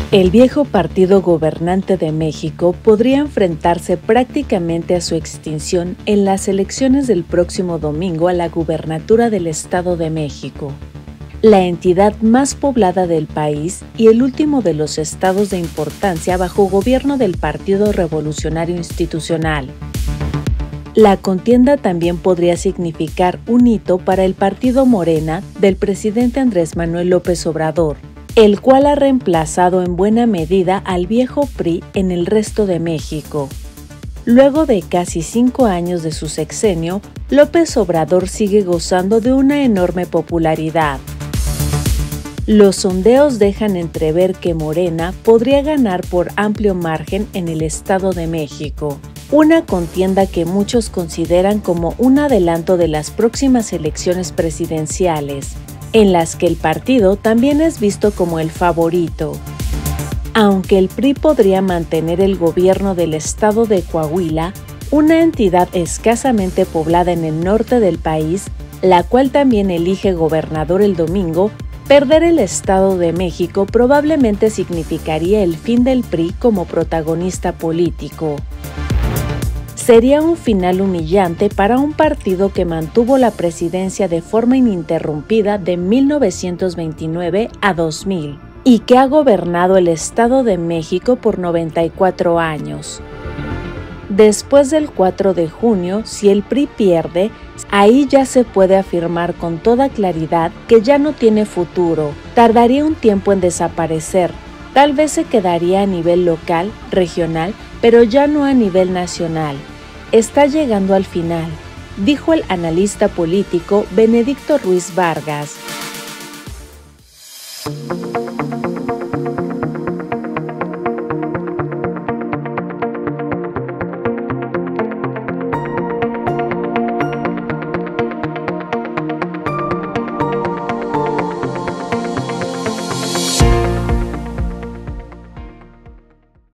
El viejo partido gobernante de México podría enfrentarse prácticamente a su extinción en las elecciones del próximo domingo a la gubernatura del Estado de México, la entidad más poblada del país y el último de los estados de importancia bajo gobierno del Partido Revolucionario Institucional. La contienda también podría significar un hito para el partido Morena del presidente Andrés Manuel López Obrador, el cual ha reemplazado en buena medida al viejo PRI en el resto de México. Luego de casi 5 años de su sexenio, López Obrador sigue gozando de una enorme popularidad. Los sondeos dejan entrever que Morena podría ganar por amplio margen en el Estado de México, una contienda que muchos consideran como un adelanto de las próximas elecciones presidenciales, en las que el partido también es visto como el favorito. Aunque el PRI podría mantener el gobierno del estado de Coahuila, una entidad escasamente poblada en el norte del país, la cual también elige gobernador el domingo, perder el Estado de México probablemente significaría el fin del PRI como protagonista político. Sería un final humillante para un partido que mantuvo la presidencia de forma ininterrumpida de 1929 a 2000 y que ha gobernado el Estado de México por 94 años. Después del 4 de junio, si el PRI pierde, ahí ya se puede afirmar con toda claridad que ya no tiene futuro. Tardaría un tiempo en desaparecer. Tal vez se quedaría a nivel local, regional, pero ya no a nivel nacional. Está llegando al final, dijo el analista político Benedicto Ruiz Vargas.